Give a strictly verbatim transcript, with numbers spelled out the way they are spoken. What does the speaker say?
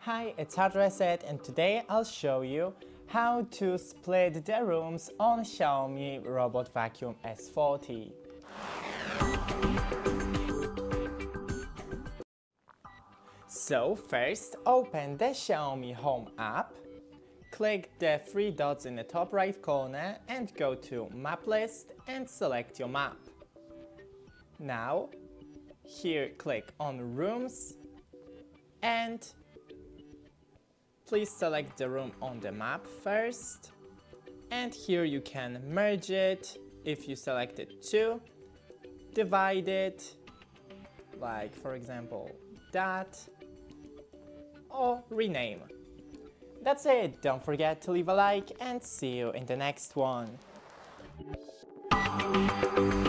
Hi, it's HardReset, and today I'll show you how to split the rooms on Xiaomi Robot Vacuum S forty. So first, open the Xiaomi Home app, click the three dots in the top right corner and go to Map List and select your map. Now, here click on Rooms and please select the room on the map first, and here you can merge it if you select it too, divide it, like for example that, or rename. That's it, don't forget to leave a like and see you in the next one.